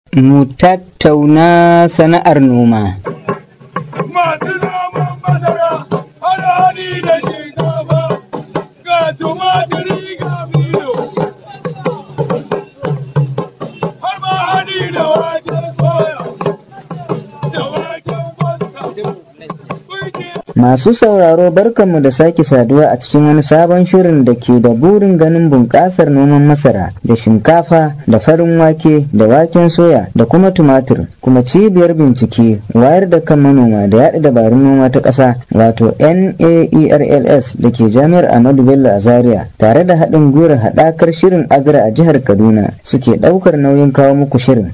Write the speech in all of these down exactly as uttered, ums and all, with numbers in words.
mu tattauna sana'ar noma. Masu noman masara, alhali da shinkafa, ga tumatiri ga milo, har ma hadi da waken soya, da waken fasta. Masu sauraro barkanmu da sake saduwa a cikin wani sabon shirin da ke da burin ganin bunƙasar noman masara da shinkafa da farin wake da waken soya da kuma tumatir, kuma cibiyar bincike wayar da kan manoma da yaɗa dabarun noma ta ƙasa wato N A E R L S da ke jami'ar Ahmadu Bello a Zaria tare da haɗin gwiwar haɗakar shirin Agra a jihar Kaduna suke ɗaukar nauyin kawo muku shirin.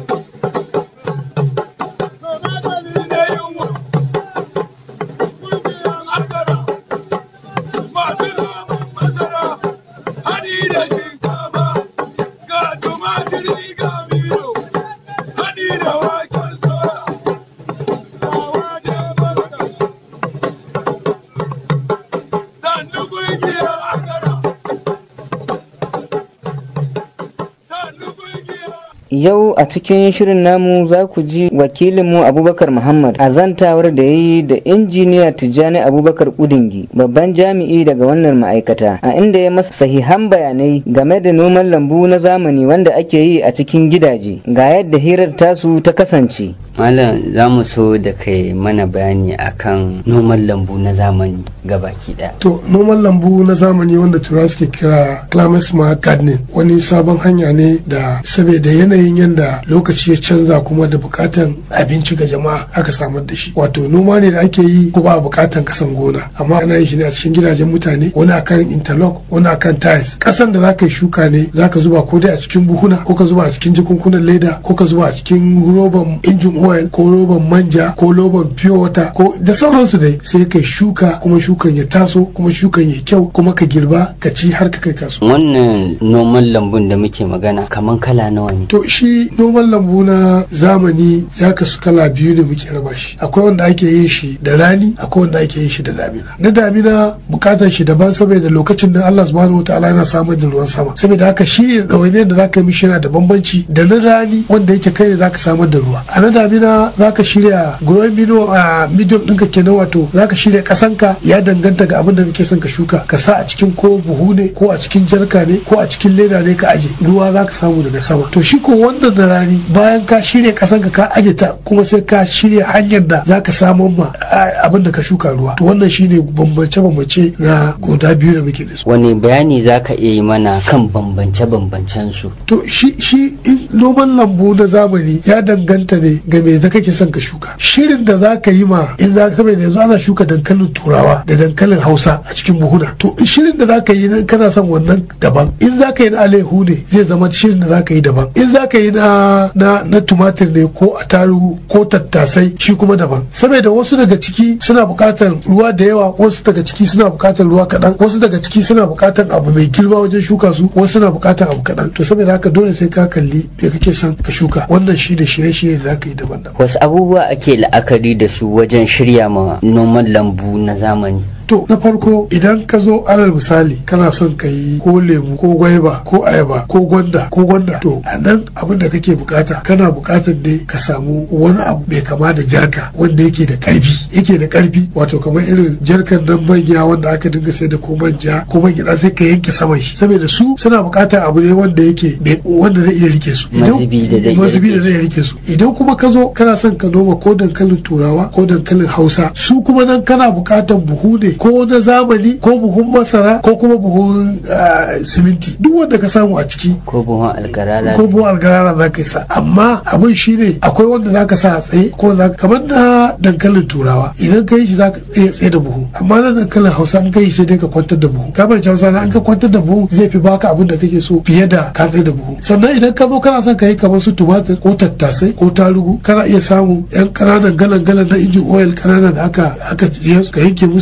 Yau a cikin shirin namu za ku ji wakilinmu Abubakar Muhammad a zantawar da ya yi da injiniya Tijjani Abubakar Kudingi, babban jami'i daga wannan ma'aikata, a inda ya masa sahihan bayanai game da noman lambu na zamani wanda ake yi a cikin gidaje. Ga yadda hirar tasu ta kasance. Malam, za mu so da kai mana bayani akan noman lambu na zamani gabaki daya. To, noman lambu na zamani wanda turawa suke kira climate smart gardening wani sabon hanya ne da saboda yanayin yadda lokaci ya canza kuma da bukatan abinci ga jama'a aka samar da shi. Wato noma ne da ake yi ko ba bukatan kasan gona, amma ana yin shi ne a cikin gidajen mutane, wani akan interlock, wani akan tiles. Kasan da zaka yi shuka ne zaka zuba ko dai a cikin buhuna, ko ka zuba a cikin jakunkunan leda, ko ka zuba a cikin roban injin oil, ko roban manja, ko roban pure water, ko da sauransu dai. Sai kai shuka, kuma shukan ya taso, kuma shukan ya kyau, kuma ka girba ka ci har ka kai kasuwa. Wannan noman lambun da muke magana kaman kala nawa ne? To shi noman lambu na zamani ya kasu kala biyu da muke raba shi. Akwai wanda ake yin shi da rani, akwai wanda ake yin shi da damina. Na damina bukatar shi daban, saboda lokacin da Allah subhanahu wataala yana samar da ruwan sama. Saboda haka shi ɗawainiyar da zaka yi mishi yana da bambanci da na rani wanda yake kai ne zaka samar da ruwa. A na damina zaka shirya growing medium a medium ɗinka kenan, wato zaka shirya kasanka, ya danganta ga abin da kake son ka shuka, ka sa a cikin ko buhu ne, ko a cikin jarka ne, ko a cikin leda ne ka aje, ruwa zaka samu daga sama. To shi ko wanda da rani, bayan ka shirya kasanka ka aje ta, kuma sai ka shirya hanyar da zaka samu ma abin da ka shuka ruwa. To wannan shine bambance bambance na guda biyu da muke da su. Wani bayani zaka iya yi mana kan bambance bambancen su? To shi shi noman lambu na zamani ya danganta ne ga me da kake son ka shuka. Shirin da zaka yi ma, in za ka yanzu ana shuka dankalin turawa da dankalin hausa a cikin buhuna, to shirin da zaka yi nan kana son wannan daban. In zaka yi na alehu ne zai zama shirin da zaka yi daban. In zaka yi na na na tumatir ne, ko atarugu, ko tattasai, shi kuma daban. Saboda wasu daga ciki suna bukatar ruwa da yawa, wasu daga ciki suna bukatar ruwa kaɗan, wasu daga ciki suna bukatar abu mai girma wajen shuka su, wasu suna bukatar abu kaɗan. To saboda haka dole sai ka kalli me kake son ka shuka. Wannan shi da shirye-shirye da zaka yi daban-daban. Wasu abubuwa ake la'akari da su wajen shirya ma noman lambu na zamani? To na farko, idan ka zo alal misali kana son ka yi ko lemu, ko gwaiba, ko ayaba, ko gwanda, ko gwanda, to a nan abin da kake bukata, kana bukatar ne ka samu wani abu mai kama da jarka wanda yake da karfi yake da karfi wato kamar irin jarkan nan manya wanda aka dinga sai da ko manja ko man gida, sai ka yanke saman shi, saboda su suna bukatar abu ne wanda yake wanda zai iya rike su, mazubi da zai rike su. Idan kuma ka zo kana son ka noma ko dankalin turawa ko dankalin hausa, su kuma nan kana bukatar buhu ne, ko na zamani, ko buhun masara, ko kuma buhun siminti, duk wanda ka samu a ciki, ko buhun algarara, ko buhun algarara za ka yi sa. Amma abin shi ne akwai wanda za ka sa a tsaye, ko za ka kamar na dankalin turawa, idan ka yi shi za ka tsaye tsaye da buhu. Amma na dankalin hausa an ka yi sai dai ka kwantar da buhu. Ka bai hausa na an ka kwantar da buhu zai fi baka abin da kake so fiye da ka tsaye da buhu. Sannan idan ka zo kana son ka yi kamar su tumatir, ko tattasai, ko tarugu, kana iya samun yan ƙananan galan galan na injin oil ƙanana da aka aka ka yanke musu kai, kana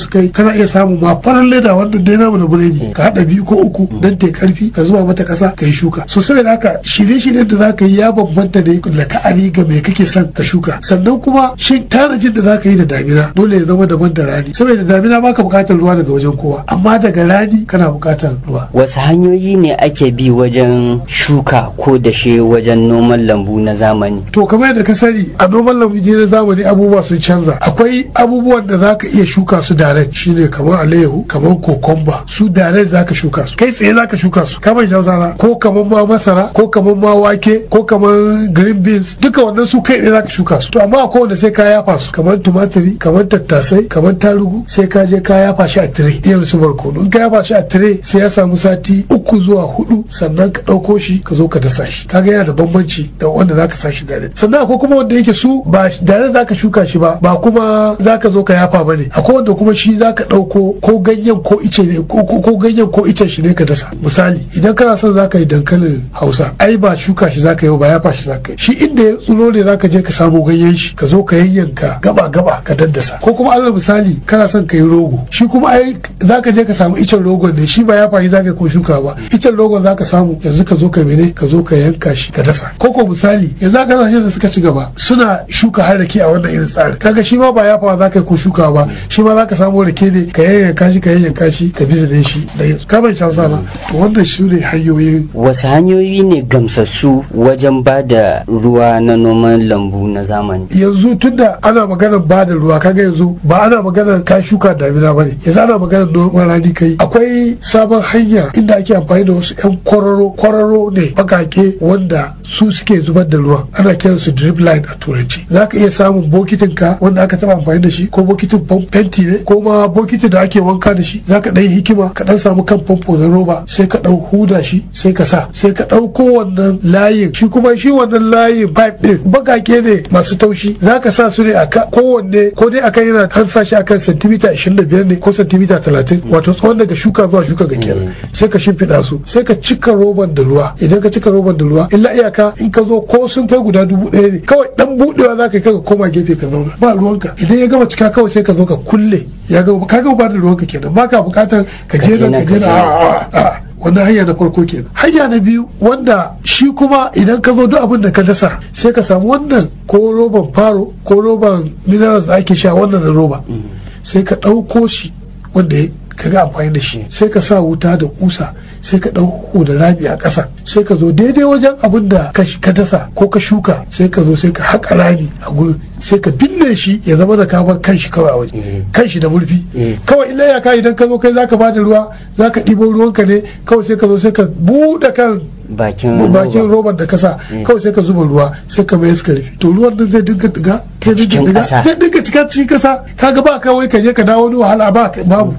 kana iya samun ma farar leda wannan dai namu na buredi ka haɗa biyu ko uku dan ta karfi ka zuba mata ƙasa ka yi shuka. So saboda haka shirye-shiryen da zaka yi ya bambanta da la'akari ga me kake son ka shuka. Sannan kuma shin tanajin da zaka yi da damina dole ya zama daban da rani, saboda damina baka buƙatar ruwa daga wajen kowa, amma daga rani kana buƙatar ruwa. Wasu hanyoyi ne ake bi wajen shuka ko dashe wajen noman lambu na zamani? To kamar yadda ka sani a noman lambu na zamani abubuwa sun canza. Akwai abubuwan da zaka iya shuka su direct, shine kamar alayyahu, kamar kokomba, su direct zaka shuka su kai tsaye zaka shuka su kamar jausara ko kamar ma masara ko kamar ma wake ko kamar green beans, duka wannan su kai tsaye zaka shuka su. To amma akwai wanda sai ka yafa su kamar tumatiri, kamar tattasai, kamar tarugu, sai ka je ka yafa shi a tire, irin su barkono. In ka yafa shi a tire sai ya samu sati uku zuwa hudu sannan ka ɗauko shi ka zo ka dasa shi. Kaga yana da bambanci da wanda zaka sa shi direct. Sannan akwai kuma wanda yake su ba direct zaka shuka shi ba, ba kuma zaka zo ka yafa bane. Akwai wanda kuma shi zaka ɗauko ko ganyen ko ice ne ko ganyen ko icen shi ne ka dasa. Misali idan kana son zaka yi dankalin Hausa, ai ba shuka shi zaka yi ba, yafa shi zaka yi. Shi inda ya tsiro ne zaka je ka samu ganyen shi ka zo ka yayyanka gaba gaba ka daddasa. Ko kuma alal misali kana son ka yi rogo, shi kuma ai zaka je ka samu icen rogon ne, shi ba yafa shi zaka yi ko shuka ba, icen rogon zaka samu yanzu ka zo ka mene ka zo ka yanka shi ka dasa. Ko ko misali yanzu aka kasashen da suka ci gaba suna shuka har rake a wannan irin tsari, kaga shi ma ba yafa zaka yi ko shuka ba, shi ma zaka samu rake ne ka yayyanka shi ka yayyanka shi ka bizne shi da yanzu ka ban shawasa na. To wannan shi ne hanyoyin. Wasu hanyoyi ne gamsassu wajen ba da ruwa na noman lambu na zamani? Yanzu tunda ana maganar ba da ruwa, kaga yanzu ba ana maganar ka shuka damina bane, yanzu ana maganar noman rani kai. Akwai sabon hanya inda ake amfani da wasu yan kwararo kwararo ne bakake wanda su suke zubar da ruwa, ana kiran su drip line a turanci. Zaka iya samun bokitin ka wanda aka taba amfani da shi, ko bokitin fenti ne ko ma bokitin da ake wanka da shi. Zaka dan hikima ka dan samu kan famfo na roba, sai ka dau huda shi sai ka sa, sai ka dauko wannan layin, shi kuma shi wannan layin pipe din bakake ne masu taushi, zaka sa su ne a kowanne ko dai akan yana an sa shi akan santimita ashirin da biyar ne ko santimita talatin, wato tsawon daga shuka zuwa shuka ga kenan. Sai ka shimfiɗa su, sai ka cika roban da ruwa. Idan ka cika roban da ruwa, illa iyaka in ka zo ko sun kai guda dubu ɗaya ne, kawai dan buɗewa zaka yi ka koma gefe ka zauna ba ruwanka. Idan ya gama cika kawai sai ka zo ka kulle, ya gama ka gama ba da ruwanka kenan, baka bukatar ka je nan ka je nan. A'a wannan hanya na farko kenan. Hanya na biyu wanda shi kuma idan ka zo duk abin da ka dasa sai ka samu wannan ko roban faro ko roban minerals da ake sha, wannan na roba, sai ka ɗauko shi wanda ka ga amfani da shi, sai ka sa wuta da kusa, sai ka ɗauko da rami a ƙasa, sai ka zo daidai wajen abin da ka dasa ko ka shuka, sai ka zo sai ka haƙa rami a gurin, sai ka binne shi ya zama da kamar kanshi kawai a waje, kanshi da murfi kawai. Illa ya ka idan ka zo kai zaka bada ruwa, zaka ɗibo ruwanka ne kawai, sai ka zo sai ka buɗe kan bakin bakin roban da kasa, kawai sai ka zuba ruwa sai ka mai suka rufe, to ruwan nan zai dinga diga zai dinga diga zai dinga cika cikin kasa. Kaga ba kawai ka je ka dawo wani wahala ba babu,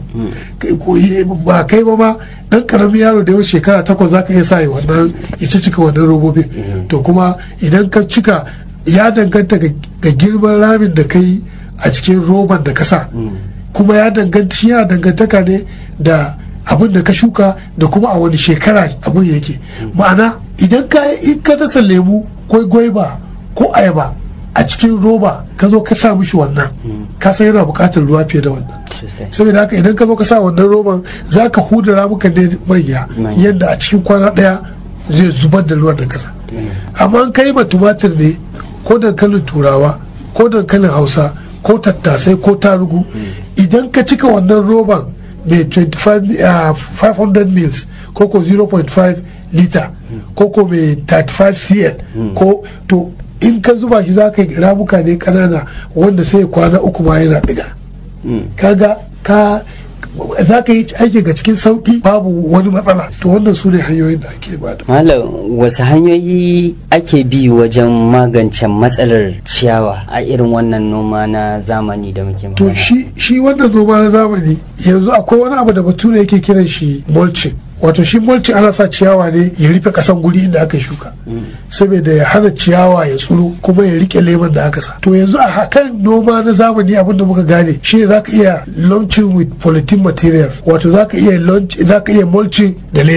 ba kai ba ma dan karamin yaro da yau shekara takwas zaka iya sa wannan ya ci cika wannan robobin. To kuma idan ka cika ya danganta ga girman ramin da kai a cikin roban da kasa, kuma ya danganta shi yana dangantaka ne da abin da ka shuka da kuma a wani shekara abin yake. Ma'ana idan ka in ka dasa lemu ko gwaiba ko ayaba a cikin roba ka zo ka sa mishi wannan, ka san yana buƙatar ruwa fiye da wannan. Saboda haka idan ka zo ka sa wannan roban za ka huda ramuka ne manya yadda a cikin kwana ɗaya zai zubar da ruwan da kasa. Amma an kai ma tumatir ne ko dankalin turawa ko dankalin hausa ko tattasai ko tarugu, idan ka cika wannan roban mai five hundred mils ko ko zero point five liter ko ko mai thirty-five cl ko to in ka zuba shi za ka yi ramuka ne kanana wanda sai kwana uku ma yana diga. Kaga ka za ka yi aiki ga cikin sauki babu wani matsala. To wannan su ne hanyoyin da ake bada. Malam, wasu hanyoyi ake bi wajen magance matsalar ciyawa a irin wannan noma na zamani da muke magana? To shi shi wannan noma na zamani yanzu akwai wani abu da bature yake kiran shi mulching. Wato shi mulching ana sa ciyawa ne ya rufe kasan guri inda aka shuka, saboda ya hana ciyawa ya tsuro kuma ya rike leman da aka sa. To yanzu a kan noma na zamani abin da muka gane shi za ka iya launching with polythene materials, wato za ka iya launch za ka iya mulching da leda.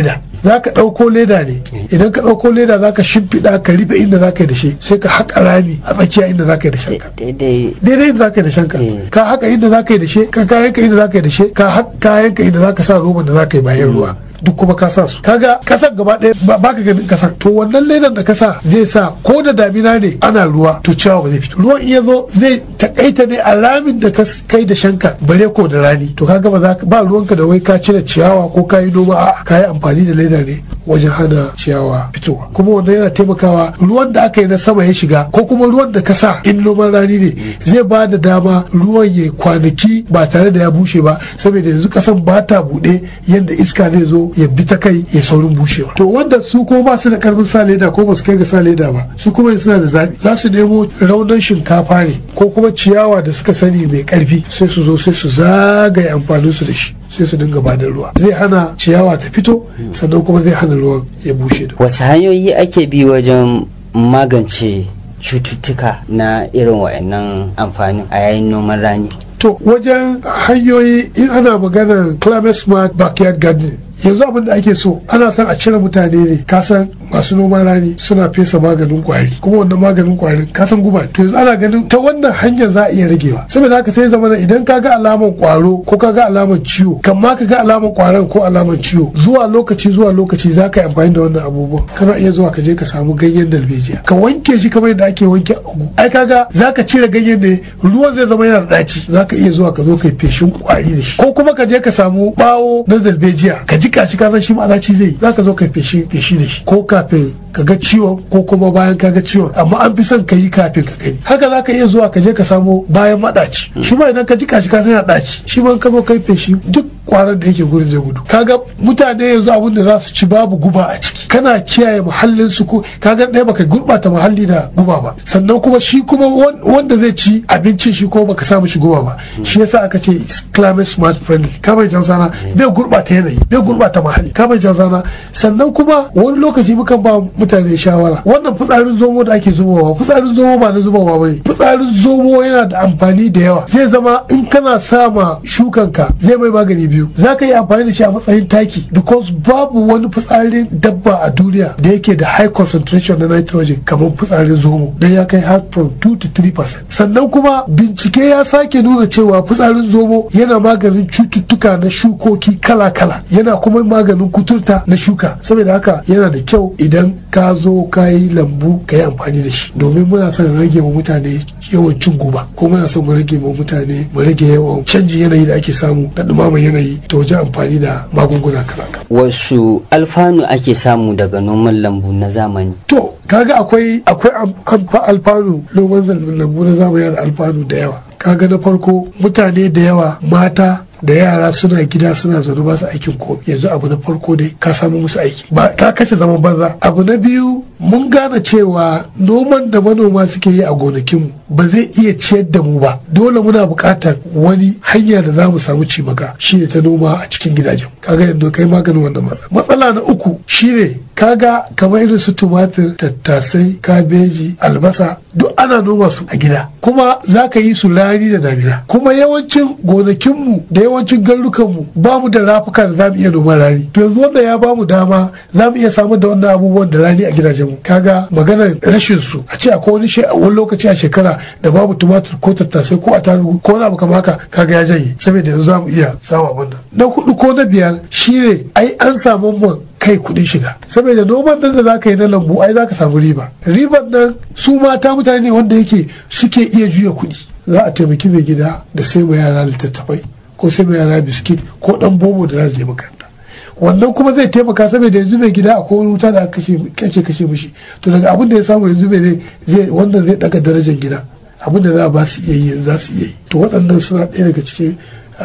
za ka ɗauko leda ne, idan ka ɗauko leda za ka shimfiɗa ka rufe inda za ka yi da shi, sai ka haƙa rami a tsakiya inda za ka yi da shanka daidai inda za ka yi da shanka ka haƙa inda za ka yi da shi, ka kayanka inda za ka yi da shi, ka haƙa kayanka inda za ka sa roban da za ka yi bayan ruwa, duk kuma ka sa su, kaga kasar gaba ɗaya ba ka ganin kasar. To wannan ledan da kasa zai sa ko da damina ne ana ruwa to ciyawa ba zai fito, ruwan iya zo zai takaita ne a ramin da kai da shanka, bare ko da rani. To kaga ba za ba ruwanka da wai ka cire ciyawa ko ka yi noma, a ka yi amfani da leda ne wajen hana ciyawa fitowa. Kuma wannan yana taimakawa ruwan da aka yi na sama ya shiga, ko kuma ruwan da kasa in noman rani ne zai ba da dama ruwan ya kwanaki ba tare da ya bushe ba, saboda yanzu kasan ba ta buɗe yadda iska zai zo ya bi ta kai ya saurin bushewa. To wanda su ko ba su da karfin sa leda ko ba su kai ga sa leda ba, su kuma suna da zabi, za su nemo raunin shinkafa ne ko kuma ciyawa da suka sani mai karfi, sai su zo sai su zagaye amfanin su da shi, sai su dinga bada ruwa, zai hana ciyawa ta fito sannan kuma zai hana ruwan ya bushe. Wasu hanyoyi ake bi wajen magance cututtuka na irin wayannan amfanin a yayin noman rani? To wajen hanyoyi, in ana maganar climate smart backyard gardening, yanzu abin da ake so ana son a cire mutane ne, kasan masu noman rani suna fesa maganin kwari, kuma wannan maganin kwarin kasan guba. To yanzu ana ganin ta wannan hanyar za a iya ragewa, saboda haka sai zama idan ka ga alaman kwaro ko ka ga alaman ciwo, kan ma ka ga alaman kwaron ko alaman ciwo, zuwa lokaci zuwa lokaci za ka yi amfani da wannan abubuwan. Kana iya zuwa ka je ka samu ganyen dalbejiya ka wanke shi kamar yadda ake wanke agu, ai kaga za ka cire ganyen ne, ruwan zai zama yana da ɗaci, za ka iya zuwa ka zo ka yi feshin kwari da shi, ko kuma ka je ka samu bawo na dalbejiya ka jika shi, ka san shi ma ɗaci zai yi, za ka zo ka yi feshi da shi, ko kafin ka ga ciwon ko kuma bayan ka ga ciwon, amma an fi son ka yi kafin ka gani. Haka za ka iya zuwa ka je ka samo bayan maɗaci, shi ma idan ka jika shi ka san yana ɗaci, shi ma ka zo ka yi feshi, duk kwarar da yake gurin zai gudu. Kaga mutane yanzu abin da za su ci babu guba a ciki, kana kiyaye muhallin su, ko kaga ɗaya baka gurɓata muhalli da guba ba, sannan kuma shi kuma wanda zai ci abincin shi ko baka sa mishi guba ba, shi yasa aka ce climate smart friendly, ka bai jansana bai gurɓata yanayi, bai gurɓata muhalli, ka bai jansana. Sannan kuma wani lokaci mukan ba mutane shawara, wannan fitsarin zomo da ake zubowa, fitsarin zomo ba na zubowa bane, fitsarin zomo yana da amfani da yawa, zai zama in kana sama shukanka zai mai magani biyu, za ka yi amfani da shi a matsayin taki, because babu wani fitsarin dabba a duniya da yake da high concentration na nitrogen kamar fitsarin zomo, dan ya kai har from two to three percent. Sannan kuma bincike ya sake nuna cewa fitsarin zomo yana maganin cututtuka na shukoki kala-kala, yana kuma maganin kuturta na shuka. Saboda haka yana da kyau idan ka zo ka yi lambu ka yi amfani da shi, domin muna son rage wa mutane yawan cin guba, ko muna son mu rage wa mutane mu rage yawan canjin yanayi da ake samu da dumaman yanayi ta wajen amfani da magunguna kala-kala. Wasu alfanu ake samu daga noman lambu na zamani? To kaga akwai akwai alfanu, noman lambu na zamani da alfanu da yawa. Kaga na farko, mutane da yawa, mata da yara suna gida suna zaune ba su aikin komai, yanzu abu na farko dai ka samu musu aiki, ba ka kashe zaman banza. Abu na biyu, mun gane cewa noman da manoma suke yi a gonakinmu ba zai iya ciyar da mu ba, dole muna buƙatar wani hanya da za mu samu cimaka, shine ta noma a cikin gidajen. Kaga yanzu kai maganin wannan matsala. Matsala na uku shine kaga kamar irin su tumatir, tattasai, kabeji, albasa, duk ana noma su a gida, kuma za ka yi su rani da damina, kuma yawancin gonakinmu da yawancin garurukanmu ba mu da rafuka da za mu iya noman rani. To yanzu wanda ya ba mu dama za mu iya samar da wannan abubuwan da rani a gidajenmu. Kaga maganar rashin su, a ce akwai wani wani lokaci a shekara da babu tumatir ko tattasai ko attarugu ko wani abu kamar haka, kaga ya janye, saboda yanzu za mu iya samu abin nan. Na hudu ko na biyar shine ai an samu mu kai kudin shiga, saboda noman nan da za ka yi na lambu ai za ka samu riba. Riban nan su mata mutane wanda yake suke iya juya kuɗi, za a taimaki mai gida da sai ma yara littattafai ko sai ma yara biskit ko dan bobo da za su je makaranta. Wannan kuma zai taimaka, saboda yanzu mai gida akwai wani wuta da ake kashe mishi, to daga abin da ya samu yanzu mai zai wannan zai daga darajar gida, abin da za a ba su iya yi za su iya yi. To waɗannan suna ɗaya daga cikin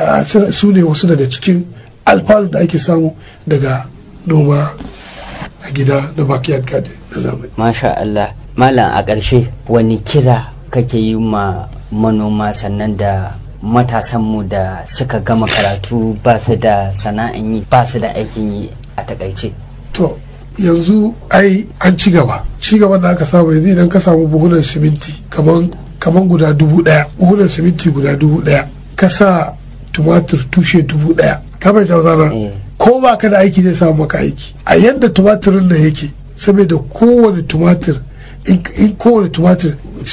su ne wasu daga cikin alfanu da ake samu daga noma a gida na backyard garden na zamani. Masha Allah. Malam, a ƙarshe wani kira kake yi ma manoma sannan da matasanmu da suka gama karatu ba su da sana'an yi, ba su da aikin yi a takaice? To yanzu ai an ci gaba, ci gaban da aka samu yanzu idan ka samu buhunan siminti kaman kaman guda dubu ɗaya, buhunan siminti guda dubu ɗaya, ka sa tumatir tushe dubu ɗaya, ka bai jawo zana ko ba ka da aiki zai samu maka aiki. A yadda tumatirin nan yake, saboda kowane tumatir in kowane tumatir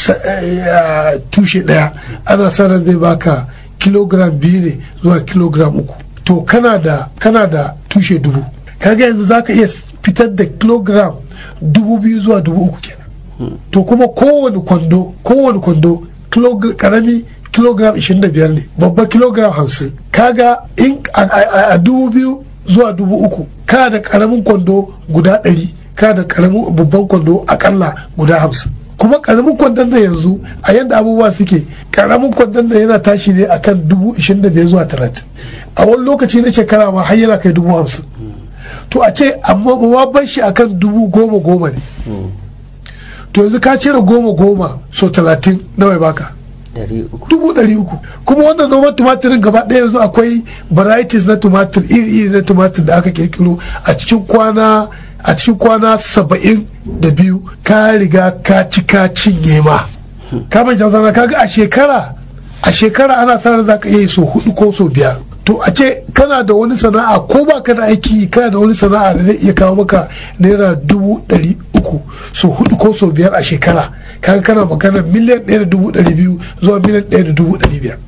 tushe daya ana sa ran zai baka kilogram biyu ne zuwa kilogram uku, to kana da kana da tushe dubu, kaga yanzu zaka iya fitar da kilogram dubu biyu zuwa dubu uku kenan. To kuma kowane kwando kowane kwando karami kilogram ishirin da biyar ne, babba kilogram hamsin. Kaga in a dubu biyu zuwa dubu uku kana da karamin kwando guda ɗari, kana da karamin babban kwando akalla guda hamsin. Kuma karamin kwandon da yanzu a yadda abubuwa suke, karamin kwandon da yana tashi ne akan dubu ishirin da biyar zuwa talatin, a wani lokaci na shekara ma har yana kai dubu hamsin. To a ce amma ma bar shi akan dubu goma goma ne, to yanzu ka cire goma goma so talatin nawa baka dubu ɗari uku. Kuma wannan noman tumatirin gaba ɗaya yanzu akwai varieties na tumatir iri-iri na tumatir da aka kirkiro a cikin kwana a cikin kwana saba'in da biyu ka riga ka ci ka cinye ma. Ka bai jamsa kaga a shekara a shekara ana sa za ka iya so hudu ko so biyar. To a ce kana da wani sana'a ko ba ka da aiki, kana da wani sana'a da zai iya kawo maka naira dubu ɗari uku so hudu ko so biyar a shekara, kaga kana magana miliyan ɗaya da dubu ɗari biyu zuwa miliyan ɗaya da dubu ɗari biyar.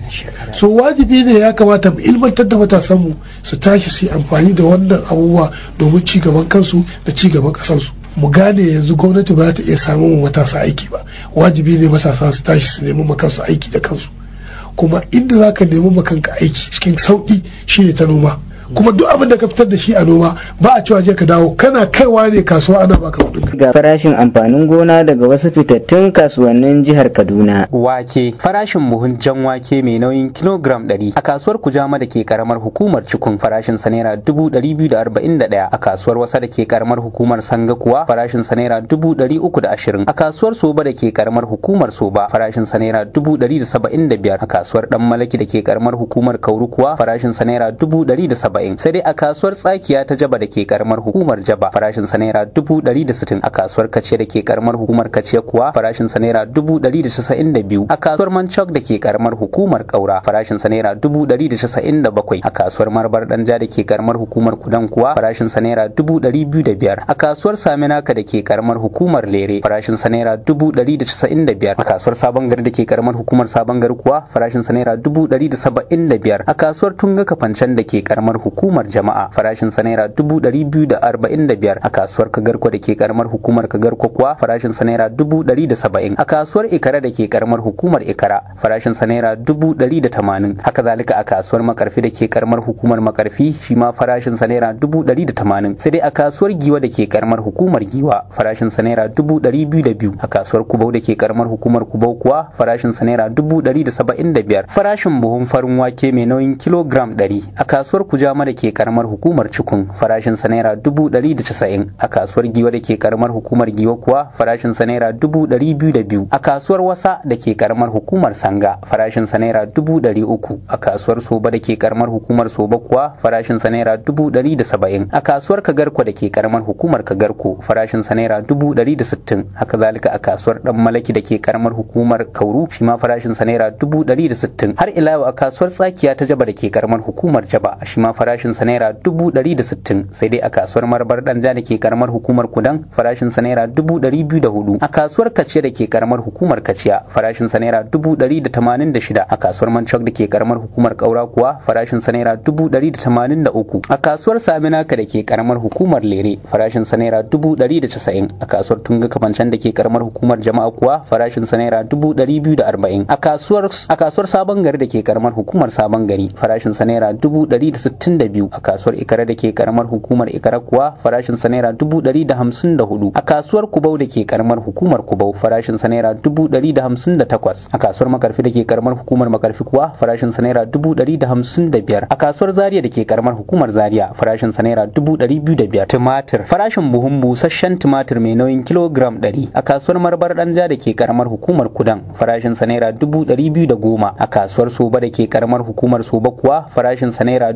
So wajibi ne ya kamata mu ilmantar da matasanmu su tashi su yi amfani da wannan abubuwa domin ci gaban kansu da ci gaban ƙasarsu. Mu gane yanzu gwamnati ba za ta iya samun matasa aiki ba, wajibi ne matasa su tashi su nemi kansu aiki da kansu. Kuma inda za ka nemi makanka aiki cikin sauƙi shine ta noma. Kuma duk abin da ka fitar da shi a noma ba a cewa je ka dawo, kana kaiwa ne kasuwa ana baka kuɗin. Ga farashin amfanin gona daga wasu fitattun kasuwannin jihar Kaduna. Wake, farashin buhun jan wake mai nauyin kilogram ɗari a kasuwar Kujama da ke karamar hukumar Cikun farashin sa naira dubu ɗari biyu da arba'in da ɗaya, a kasuwar Wasa da ke karamar hukumar Sanga kuwa farashin sa naira dubu ɗari uku da ashirin, a kasuwar Soba da ke karamar hukumar Soba farashin sa naira dubu ɗari da saba'in da biyar, a kasuwar Dan Malaki da ke karamar hukumar Kauru kuwa farashin sa naira dubu ɗari da saba'in. Sai dai a kasuwar Tsakiya ta Jaba da ke karamar hukumar Jaba farashin sa naira dubu ɗari da sittin, a kasuwar Kaciya da ke karamar hukumar Kaciya kuwa farashin sa naira dubu ɗari da casa'in da biyu, a kasuwar Manchok da ke karamar hukumar Kaura farashin sa naira dubu ɗari da casa'in da bakwai, a kasuwar Marbar Danja da ke karamar hukumar Kudan kuwa farashin sa naira dubu ɗari biyu da biyar, a kasuwar Saminaka da ke karamar hukumar Lere farashin sa naira dubu ɗari da casa'in da biyar, a kasuwar Sabon Gari da ke karamar hukumar Sabon Gari kuwa farashin sa naira dubu ɗari da saba'in da biyar, a kasuwar Tunga Kafancan da ke karamar hukumar Jama'a farashin sa naira dubu ɗari biyu da arba'in da biyar, a kasuwar Kagarko da ke karamar hukumar Kagarko kuwa farashin sa naira dubu ɗari da saba'in, a kasuwar Ikara da ke karamar hukumar Ikara farashin sa naira dubu ɗari da tamanin, haka zalika a kasuwar Makarfi da ke karamar hukumar Makarfi shi ma farashin sa naira dubu ɗari da tamanin. Sai dai a kasuwar Giwa da ke karamar hukumar Giwa farashin sa naira dubu ɗari biyu da biyu, a kasuwar Kubau da ke karamar hukumar Kubau kuwa farashin sa naira dubu ɗari da saba'in da biyar. Farashin buhun farin wake mai nauyin kilogram ɗari a kasuwar Kujama da ke karamar hukumar Cikun farashin sa naira dubu ɗari da casa'in, a kasuwar Giwa da ke karamar hukumar Giwa kuwa farashin sa naira dubu ɗari biyu da biyu, a kasuwar Wasa da ke karamar hukumar Sanga farashin sa naira dubu ɗari uku, a kasuwar Soba da ke karamar hukumar Soba kuwa farashin sa naira dubu ɗari da saba'in, a kasuwar Kagarko da ke karamar hukumar Kagarko farashin sa naira dubu ɗari da sittin, haka zalika a kasuwar Dan Malaki da ke karamar hukumar Kauru shi ma farashin sa naira dubu ɗari da sittin. Har ila yau a kasuwar Tsakiya ta Jaba da ke karamar hukumar Jaba shi ma farashin sa naira dubu ɗari da sittin. Sai dai a kasuwar Marbar Danja da ke karamar hukumar Kudan farashin sa naira dubu ɗari biyu da hudu, a kasuwar Kaciya da ke karamar hukumar Kaciya farashin sa naira dubu ɗari da tamanin da shida, a kasuwar Manchok da ke karamar hukumar Kaura kuwa farashin sa naira dubu ɗari da tamanin da uku, a kasuwar Saminaka da ke karamar hukumar Lere farashin sa naira dubu ɗari da casa'in, a kasuwar Tunga Kafancan da ke karamar hukumar Jama'a kuwa farashin sa naira dubu ɗari biyu da arba'in, a kasuwar a kasuwar Sabon Gari da ke karamar hukumar Sabon Gari farashin sa naira dubu ɗari da sittin da biyu, a kasuwar Ikara da ke karamar hukumar Ikara kuwa farashin sa naira dubu ɗari da hamsin da hudu, a kasuwar Kubau da ke karamar hukumar Kubau farashin sa naira dubu ɗari da hamsin da takwas, a kasuwar Makarfi da ke karamar hukumar Makarfi kuwa farashin sa naira dubu ɗari da hamsin da biyar, a kasuwar Zaria da ke karamar hukumar Zaria farashin sa naira dubu ɗari biyu da biyar. Tumatir, farashin buhun busasshen tumatir mai nauyin kilogram ɗari a kasuwar Marbar Danja da ke karamar hukumar Kudan farashin sa naira dubu ɗari biyu da goma, a kasuwar Soba da ke karamar hukumar Soba kuwa farashin sa naira dubu tamanin.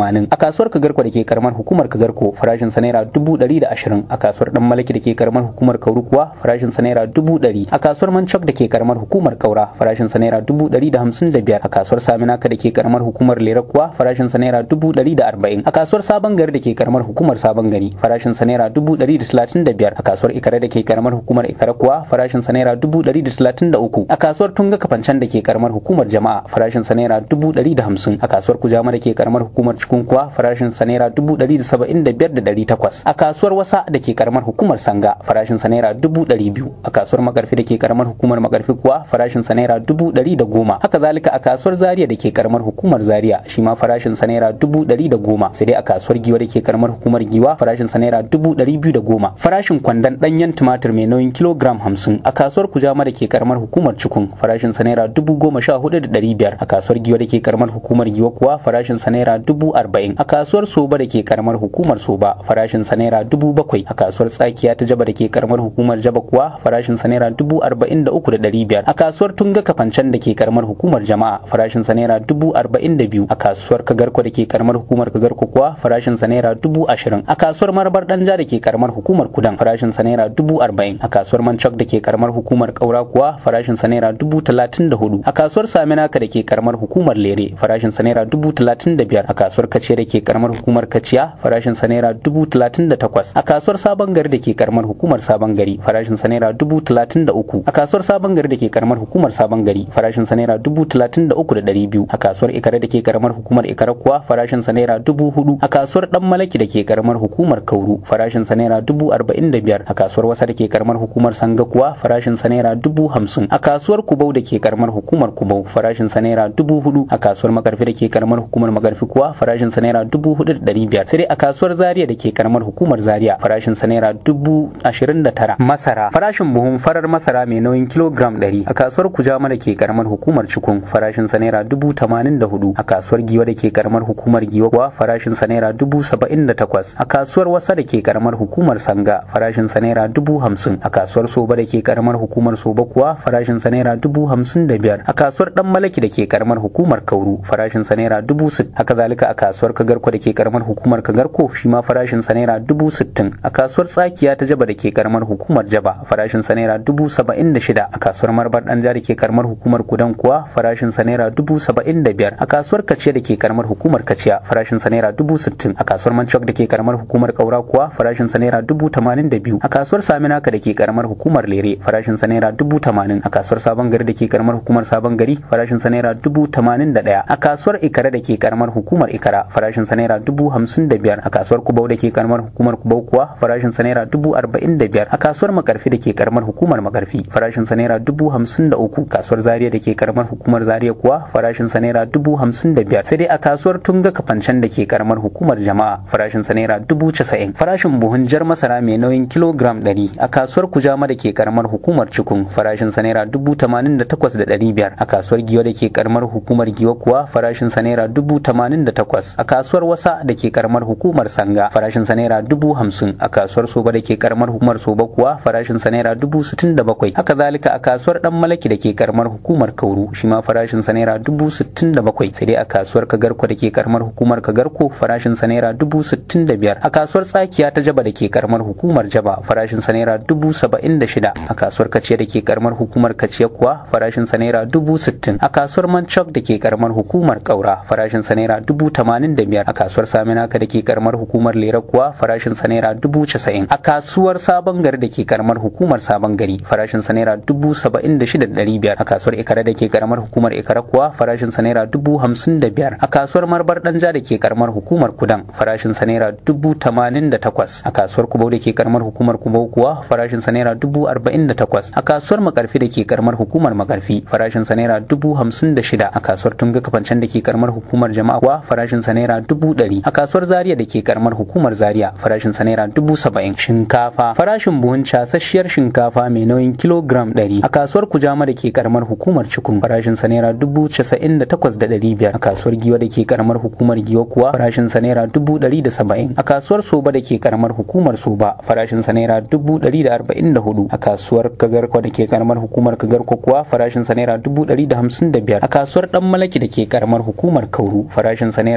tamanin. A kasuwar Kagarko da ke karamar hukumar Kagarko farashin sa naira dubu ɗari da ashirin. A kasuwar Dan Maliki da ke karamar hukumar Kauru kuwa farashin sa naira dubu ɗari. A kasuwar Mancok da ke karamar hukumar Kaura farashin sa naira dubu ɗari da hamsin da biyar. A kasuwar Saminaka da ke karamar hukumar Lera kuwa farashin sa naira dubu ɗari da arba'in. A kasuwar Sabon Gari da ke karamar hukumar Sabon Gari farashin sa naira dubu ɗari da talatin da biyar. A kasuwar Ikare da ke karamar hukumar Ikare kuwa farashin sa naira dubu ɗari da talatin da uku. A kasuwar Tunga Kafancan da ke karamar hukumar Jama'a farashin sa naira dubu ɗari da hamsin. A kasuwar Kujama da ke karamar hukumar Cikun kuwa farashin sa naira dubu ɗari da saba'in da biyar da ɗari takwas. A kasuwar Wasa da ke karamar hukumar Sanga farashin sa naira dubu ɗari biyu. A kasuwar Makarfi da ke karamar hukumar Makarfi kuwa farashin sa naira dubu ɗari da goma. Haka zalika a kasuwar Zaria da ke karamar hukumar Zaria shi ma farashin sa naira dubu ɗari da goma. Sai dai a kasuwar Giwa da ke karamar hukumar Giwa farashin sa naira dubu ɗari biyu da goma. Farashin kwandon ɗanyen tumatir mai nauyin kilogram hamsin a kasuwar Kujama da ke karamar hukumar Cikun farashin sa naira dubu goma sha hudu da ɗari biyar. A kasuwar Giwa da ke karamar hukumar Giwa kuwa farashin sa naira dubu arba'in. A kasuwar Soba da ke karamar hukumar Soba farashin sa naira dubu bakwai. A kasuwar Tsakiya ta Jaba da ke karamar hukumar Jaba kuwa farashin sa naira dubu arba'in da uku da ɗari biyar. A kasuwar Tunga Kafancan da ke karamar hukumar Jama'a farashin sa naira dubu arba'in da biyu. A kasuwar Kagarko da ke karamar hukumar Kagarko kuwa farashin sa naira dubu ashirin. A kasuwar Marbar Danja da ke karamar hukumar Kudan farashin sa naira dubu arba'in. A kasuwar Mancok da ke karamar hukumar Kaura kuwa farashin sa naira dubu talatin da hudu. A kasuwar Saminaka da ke karamar hukumar Lere farashin sa naira dubu talatin da biyar. A kasuwar Kaciya da ke karamar hukumar Kaciya farashin sa naira dubu talatin da takwas. A kasuwar Sabon Gari da ke karamar hukumar Sabon Gari farashin sa naira dubu talatin da uku. A kasuwar Sabon Gari da ke karamar hukumar Sabon Gari farashin sa naira dubu talatin da uku da ɗari biyu. A kasuwar Ikare da ke karamar hukumar Ikare kuwa farashin sa naira dubu hudu. A kasuwar Dan Malaki da ke karamar hukumar Kauru farashin sa naira dubu arba'in da biyar. A kasuwar Wasa da ke karamar hukumar Sanga kuwa farashin sa naira dubu hamsin. A kasuwar Kubau da ke karamar hukumar Kubau farashin sa naira dubu hudu. A kasuwar Makarfi da ke karamar hukumar Makarfi kuwa farashin sa naira dubu hudu da ɗari biyar. Sai dai a kasuwar Zaria da ke karamar hukumar Zaria farashin sa naira dubu ashirin da tara. Masara farashin buhun farar masara mai nauyin kilogram ɗari a kasuwar Kujama da ke karamar hukumar Cikun farashin sa naira dubu tamanin da hudu. A kasuwar Giwa da ke karamar hukumar Giwa kuwa farashin sa naira dubu saba'in da takwas. A kasuwar Wasa da ke karamar hukumar Sanga farashin sa naira dubu hamsin. A kasuwar Soba da ke karamar hukumar Soba kuwa farashin sa naira dubu hamsin da biyar. A kasuwar Dan Malaki da ke karamar hukumar Kauru farashin sa naira dubu sittin. Haka zalika a kasuwar Kagarko da ke karamar hukumar Kagarko shi ma farashin sa naira dubu sittin. A kasuwar Tsakiya ta Jaba da ke karamar hukumar Jaba farashin sa naira dubu saba'in da shida. A kasuwar Marbar Danja da ke karamar hukumar Kudan kuwa farashin sa naira dubu saba'in da biyar. A kasuwar Kaciya da ke karamar hukumar Kaciya farashin sa naira dubu sittin. A kasuwar Mancok da ke karamar hukumar Kaura kuwa farashin sa naira dubu tamanin da biyu. A kasuwar Saminaka da ke karamar hukumar Lere farashin sa naira dubu tamanin. A kasuwar Sabon Gari da ke karamar hukumar Sabon Gari farashin sa naira dubu tamanin da ɗaya. A kasuwar Ikare da ke karamar hukumar Ikara farashin sa naira dubu hamsin da biyar. A kasuwar Kubau da ke karamar hukumar Kubau kuwa farashin sa naira dubu arba'in da biyar. A kasuwar Makarfi da ke karamar hukumar Makarfi farashin sa naira dubu hamsin da uku. Kasuwar Zaria da ke karamar hukumar Zaria kuwa farashin sa naira dubu hamsin da biyar. Sai dai a kasuwar Tunga Kafancan da ke karamar hukumar Jama'a farashin sa naira dubu casa'in. Farashin buhun jar masara mai nauyin kilogram ɗari a kasuwar Kujama da ke karamar hukumar Cikun farashin sa naira dubu tamanin da takwas da ɗari biyar. A kasuwar Giwa da ke karamar hukumar Giwa kuwa farashin sa naira dubu tamanin da takwas. A kasuwar Wasa da ke karamar hukumar Sanga farashin sa naira dubu hamsin. A kasuwar Soba da ke karamar hukumar Soba kuwa farashin sa naira dubu sittin da bakwai. Haka zalika a kasuwar Dan Malaki da ke karamar hukumar Kauru shi ma farashin sa naira dubu sittin da bakwai. Sai dai a kasuwar Kagarko da ke karamar hukumar Kagarko farashin sa naira dubu sittin da biyar. A kasuwar Tsakiya ta Jaba da ke karamar hukumar Jaba farashin sa naira dubu saba'in da shida. A kasuwar Kaciya da ke karamar hukumar Kaciya kuwa farashin sa naira dubu sittin. A kasuwar Mancok da ke karamar hukumar Kaura farashin sa naira dubu tamanin da biyar. A kasuwar Saminaka da ke karamar hukumar Lera kuwa farashin sa naira dubu casa'in. A kasuwar Sabon Gari da ke karamar hukumar Sabon Gari farashin sa naira dubu saba'in da shida da ɗari biyar. A kasuwar Ikare da ke karamar hukumar Ikare kuwa farashin sa naira dubu hamsin da biyar. A kasuwar Marbar Danja da ke karamar hukumar Kudan farashin sa naira dubu tamanin da takwas. A kasuwar Kubau da ke karamar hukumar Kubau kuwa farashin sa naira dubu arba'in da takwas. A kasuwar Makarfi da ke karamar hukumar Makarfi farashin sa naira dubu hamsin da shida. A kasuwar Tunga Kafancan da ke karamar hukumar Jama'a kuwa farashin sa naira dubu ɗari. A kasuwar Zaria da ke karamar hukumar Zaria farashin sa naira dubu saba'in. Shinkafa farashin buhun casasshiyar shinkafa mai nauyin kilogram ɗari a kasuwar Kujama da ke karamar hukumar Cikun farashin sa naira dubu casa'in da takwas da ɗari biyar. A kasuwar Giwa da ke karamar hukumar Giwa kuwa farashin sa naira dubu ɗari da saba'in. A kasuwar Soba da ke karamar hukumar Soba farashin sa naira dubu ɗari da arba'in da hudu. A kasuwar Kagarko da ke karamar hukumar Kagarko kuwa farashin sa naira dubu ɗari da hamsin da biyar. A kasuwar Dan Malaki da ke karamar hukumar Kauru farashin sa naira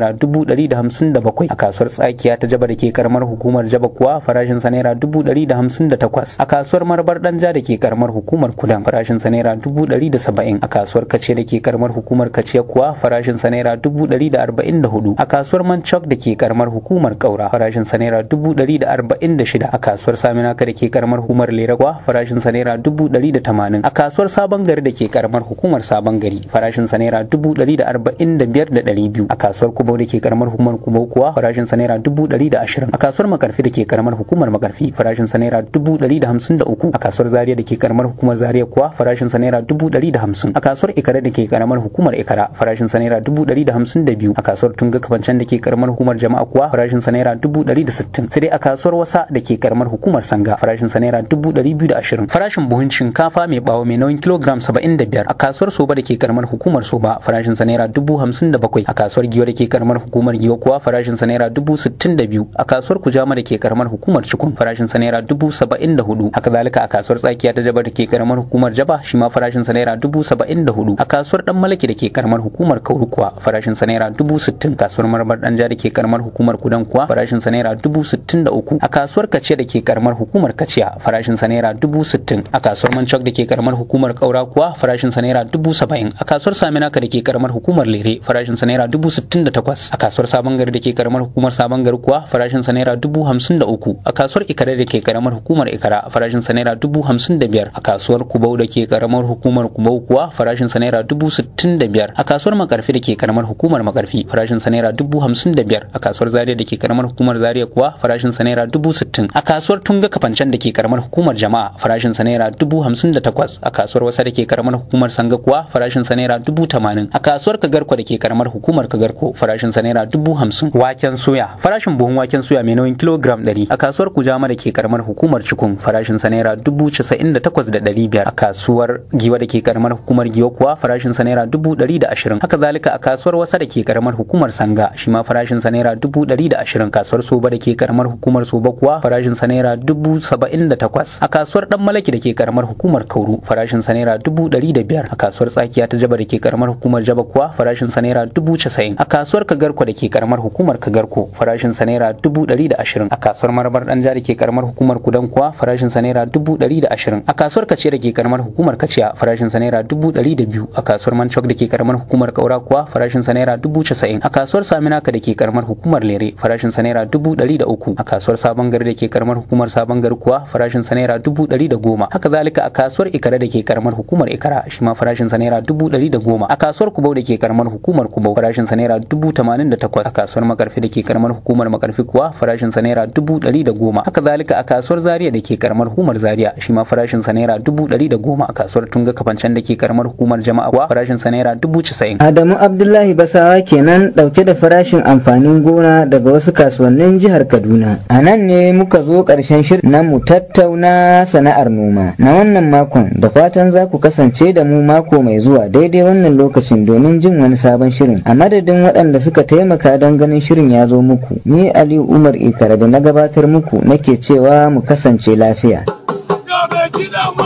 naira dubu ɗari da hamsin da bakwai. A kasuwar tsakiya ta Jaba da ke karamar hukumar Jaba kuwa farashin sa naira dubu ɗari da hamsin da takwas. A kasuwar Marbar Danja da ke karamar hukumar Kudan farashin sa naira dubu ɗari da saba'in. A kasuwar Kace da ke karamar hukumar Kaciya kuwa farashin sa naira dubu ɗari da arba'in da hudu. A kasuwar Mancok da ke karamar hukumar Kaura farashin sa naira dubu ɗari da arba'in da shida. A kasuwar Saminaka da ke karamar hukumar Lera kuwa farashin sa naira dubu ɗari da tamanin. A kasuwar Sabon Gari da ke karamar hukumar Sabon Gari farashin sa naira dubu ɗari da arba'in da biyar da ɗari biyu. A kasuwar Kubau da ke karamar hukumar Kubau kuwa farashin sa naira dubu ɗari da ashirin. A kasuwar Makarfi da ke karamar hukumar Makarfi farashin sa naira dubu ɗari da hamsin da uku. A kasuwar Zaria da ke karamar hukumar Zaria kuwa farashin sa naira dubu ɗari da hamsin. A kasuwar Ikara da ke karamar hukumar Ikara farashin sa naira dubu ɗari da hamsin da biyu. A kasuwar Tunga Kafancan da ke karamar hukumar Jama'a kuwa farashin sa naira dubu ɗari da sittin. Sai dai a kasuwar Wasa da ke karamar hukumar Sanga farashin sa naira dubu ɗari biyu da ashirin. Farashin buhun shinkafa mai bawo mai nauyin kilogram saba'in da biyar a kasuwar Soba da ke karamar hukumar Soba farashin sa naira dubu hamsin da bakwai. A kasuwar Giwa da ke karamar hukumar Giwa kuwa farashin sa naira dubu sittin da biyu. A kasuwar Kujama da ke karamar hukumar Cikun farashin sa naira dubu saba'in da hudu. Haka zalika a kasuwar Tsakiya ta Jaba da ke karamar hukumar Jaba shi ma farashin sa naira dubu saba'in da hudu. A kasuwar Dan Malaki da ke karamar hukumar Kauru kuwa farashin sa naira dubu sittin. Kasuwar Marbar Danja da ke karamar hukumar Kudan kuwa farashin sa naira dubu sittin da uku. A kasuwar Kaciya da ke karamar hukumar Kaciya farashin sa naira dubu sittin. A kasuwar Mancok da ke karamar hukumar Kaura kuwa farashin sa naira dubu saba'in. A kasuwar Saminaka da ke karamar hukumar Lere farashin sa naira dubu sittin da takwas. A kasuwar Sabon Gari da ke karamar hukumar Sabon Gari kuwa farashin sa naira dubu hamsin da uku. A kasuwar Ikara da ke karamar hukumar Ikara farashin sa naira dubu hamsin da biyar. A kasuwar Kubau da ke karamar hukumar Kubau kuwa farashin sa naira dubu sittin da biyar. A kasuwar Makarfi da ke karamar hukumar Makarfi farashin sa naira dubu hamsin da biyar. A kasuwar Zaria da ke karamar hukumar Zaria kuwa farashin sa naira dubu sittin. A kasuwar Tunga Kafancan da ke karamar hukumar Jama'a farashin sa naira dubu hamsin da takwas. A kasuwar Wasa da ke karamar hukumar Sanga kuwa farashin sa naira dubu tamanin. A kasuwar Kagarko da ke karamar hukumar Kagarko farashin sa naira dubu hamsin. Waken soya farashin buhun waken soya mai nauyin kilogram ɗari a kasuwar Kujama da ke karamar hukumar Cikun farashin sa naira dubu casa'in da takwas da ɗari biyar. A kasuwar Giwa da ke karamar hukumar Giwa kuwa farashin sa naira dubu ɗari da ashirin. Haka zalika a kasuwar Wasa da ke karamar hukumar Sanga shi ma farashin sa naira dubu ɗari da ashirin. Kasuwar Soba da ke karamar hukumar Soba kuwa farashin sa naira dubu saba'in da takwas. A kasuwar Dan Malaki da ke karamar hukumar Kauru farashin sa naira dubu ɗari da biyar. A kasuwar Tsakiya ta Jaba da ke karamar hukumar Jaba kuwa farashin sa naira dubu casa'in. A kasuwar Kagarko da ke karamar hukumar Kagarko farashin sa naira dubu ɗari da ashirin. A kasuwar Marbar Danja da ke karamar hukumar Kudan kuwa farashin sa naira dubu ɗari da ashirin. A kasuwar Kaciya da ke karamar hukumar Kaciya farashin sa naira dubu ɗari da biyu. A kasuwar Mancok da ke karamar hukumar Kaura kuwa farashin sa naira dubu casa'in. A kasuwar Saminaka da ke karamar hukumar Lere farashin sa naira dubu ɗari da uku. A kasuwar Sabon Gari da ke karamar hukumar Sabon Gari kuwa farashin sa naira dubu ɗari da goma. Haka zalika a kasuwar Ikara da ke karamar hukumar Ikara shi ma farashin sa naira dubu ɗari da goma. A kasuwar Kubau da ke karamar hukumar Kubau farashin sa naira dubu tamanin da takwas. A kasuwar Makarfi da ke karamar hukumar Makarfi kuwa farashin sa naira dubu ɗari da goma. Haka zalika a kasuwar Zaria da ke karamar hukumar Zaria shi ma farashin sa naira dubu ɗari da goma. A kasuwar Tunga Kafancan da ke karamar hukumar Jama'a kuwa farashin sa naira dubu casa'in. Adamu Abdullahi Basawa kenan dauke da farashin amfanin gona daga wasu kasuwannin jihar Kaduna. A nan ne muka zo ƙarshen shirin na mu tattauna sana'ar noma na wannan makon, da fatan za ku kasance da mu mako mai zuwa daidai wannan lokacin domin jin wani sabon shirin. A madadin waɗanda suka taimaka don ganin shirin ya zo muku, ni Aliyu Umar Ikara da na gabatar muku nake cewa mu kasance lafiya.